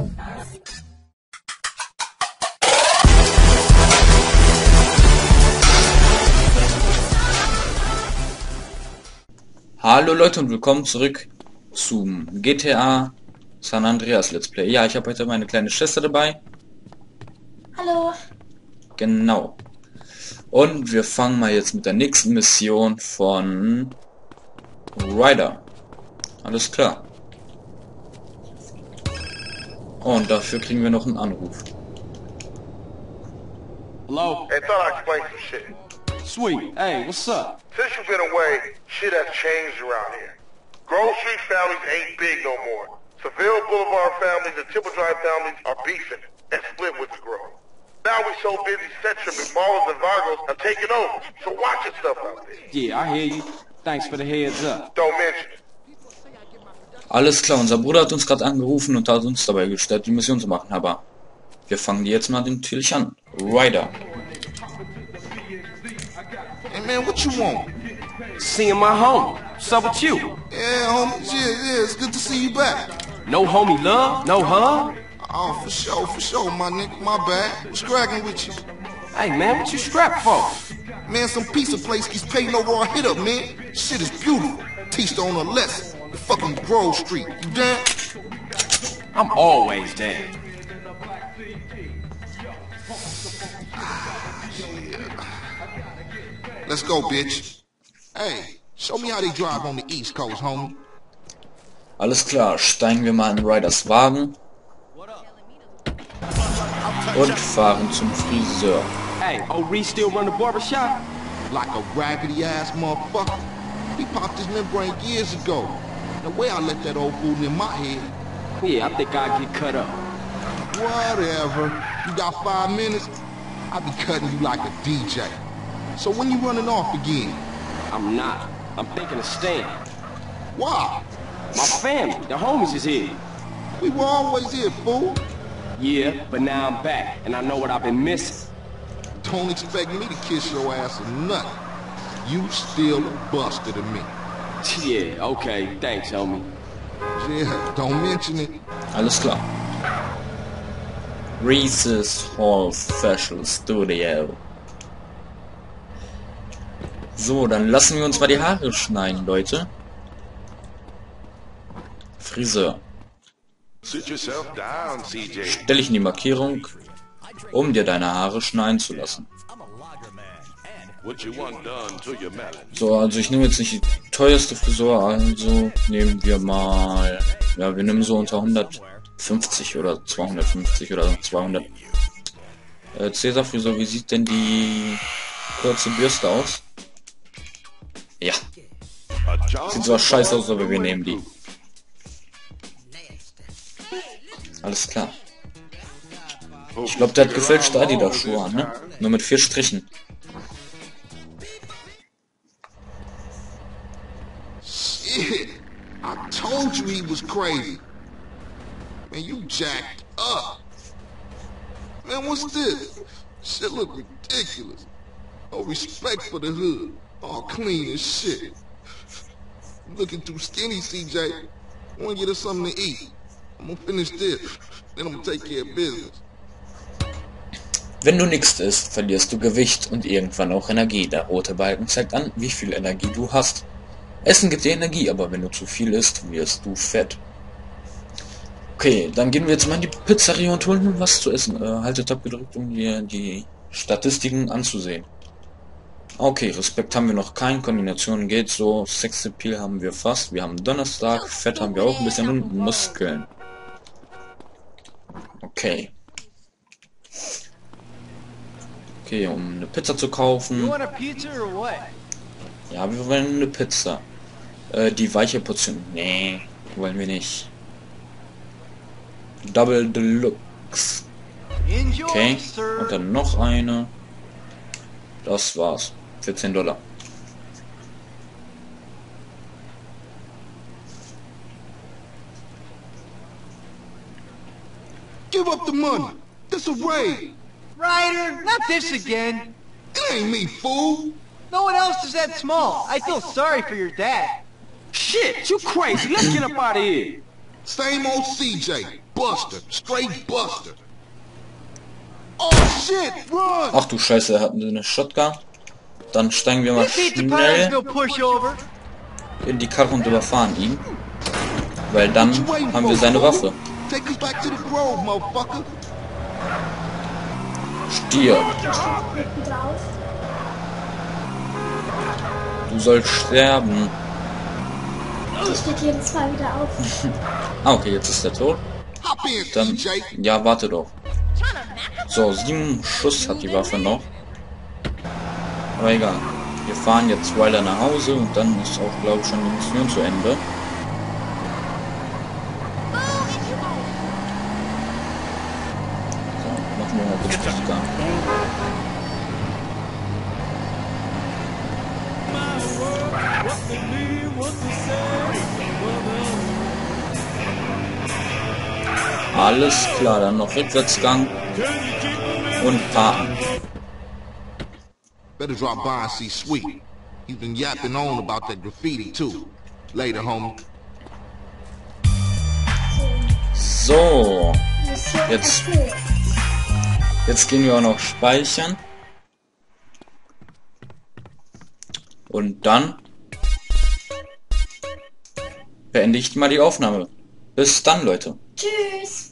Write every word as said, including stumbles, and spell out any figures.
Hallo Leute und willkommen zurück zum G T A San Andreas Let's Play. Ja, ich habe heute meine kleine Schwester dabei. Hallo. Genau. Und wir fangen mal jetzt mit der nächsten Mission von Ryder. Alles klar. Und dafür kriegen wir noch einen Anruf. Hello? Hey, thought I'd explain some shit. Sweet. Hey, what's up? Since you've been away, shit has changed around here. Grove Street families ain't big no more. Seville Boulevard families and Temple Drive families are beefing and split with the Grove. Now we so busy Centrum and Maulers and Vargos are taking over, so watch your stuff out there. Yeah, I hear you. Thanks for the heads up. Don't mention it. Alles klar, unser Bruder hat uns gerade angerufen und hat uns dabei gestellt, die Mission zu machen, aber wir fangen die jetzt mal natürlich an. Ryder. Hey man, what you want? Seeing my homie. What's up with you? Yeah, homie, yeah, yeah, it's good to see you back. No homie love? No hug? Oh, for sure, for sure, my nigga, my bad. What's cracking with you? Hey man, what you strapped for? Man, some pizza place keeps paying no raw hit up, man. Shit is beautiful. Teach her on a lesson. The fucking Grove Street. You down? I'm always down. Let's go, bitch. Hey, show me how they drive on the East Coast, homie. Alles klar, steigen wir mal in Ryders Wagen und fahren zum Friseur. Hey, old Reese still run the barbershop? Like a raggedy-ass motherfucker. He popped his membrane years ago. The way I let that old fool in my head. Yeah, I think I'd get cut up. Whatever. You got five minutes? I'll be cutting you like a D J. So when you running off again? I'm not. I'm thinking of staying. Why? My family, the homies is here. We were always here, fool. Yeah, but now I'm back, and I know what I've been missing. Don't expect me to kiss your ass or nothing. You still a buster to me. Yeah, okay, thanks, homie. Yeah, don't mention it. Alles klar. Reese's Hall Facial Studio. So, dann lassen wir uns mal die Haare schneiden, Leute. Friseur. Sit yourself down, C J. Stell dich in die Markierung, um dir deine Haare schneiden zu lassen. What you want done to your melon? So, also ich nehme jetzt nicht die teuerste Frisur, also nehmen wir mal, ja, wir nehmen so unter hundertfünfzig oder zweihundertfünfzig oder zweihundert. Äh, Cäsar Frisur, wie sieht denn die kurze Bürste aus? Ja. Sieht zwar scheiße aus, aber wir nehmen die. Alles klar. Ich glaube, der hat gefälschte Adidas-Schuhe an, ne? Nur mit vier Strichen. Shit, I told you he was crazy. Man, you jacked up. Man, what's this? Shit look ridiculous. No respect for the hood. All clean as shit. Looking too skinny, C J. Wanna get us something to eat. I'm gonna finish this. Then I'm gonna take care of business. Wenn du nichts isst, verlierst du Gewicht und irgendwann auch Energie. Der rote Balken zeigt an, wie viel Energie du hast. Essen gibt dir Energie, aber wenn du zu viel isst, wirst du fett. Okay, dann gehen wir jetzt mal in die Pizzeria und holen was zu essen. Äh, haltet Tab gedrückt, um dir die Statistiken anzusehen. Okay, Respekt haben wir noch keinen, Kombination geht so, Sexappeal haben wir fast, wir haben Donnerstag, Fett haben wir auch ein bisschen und Muskeln. Okay. Okay, um eine Pizza zu kaufen. Ja, wir wollen eine Pizza. Äh, die weiche Portion. Nee, wollen wir nicht. Double Deluxe. Okay, und dann noch eine. Das war's. vierzehn Dollar. Give up the money. This a raid. Ryder, not this again. It ain't me, fool. No one else is that small. I feel sorry for your dad. Shit, you crazy. Let's get up out of here. Same old C J. Buster. Straight Buster. Oh shit, run! Ach du Scheiße, er hat eine Shotgun. Dann steigen wir mal This ain't the schnell Pilesville pushover. in die Karre und überfahren ihn. Weil dann haben wir seine Waffe. Take us back to the Grove, motherfucker. Stirb. Geht wieder auf. Du sollst sterben. Die steht jedes Mal wieder auf. Ah, okay, jetzt ist er tot. Hop in, Dann, C J. ja, warte doch. So, sieben Schuss hat die Waffe noch. Aber egal. Wir fahren jetzt weiter nach Hause und dann ist auch, glaube ich, schon die Mission zu Ende. So, machen wir mal kurz Shotgun. Alles klar, dann noch Rückwärtsgang und parken. Better drop by and see Sweet. He's been yapping on about that graffiti too. Later, homie. So, Mission Jetzt- erfüllt. jetzt gehen wir auch noch speichern. Und dann beende ich mal die Aufnahme. Bis dann, Leute. Tschüss.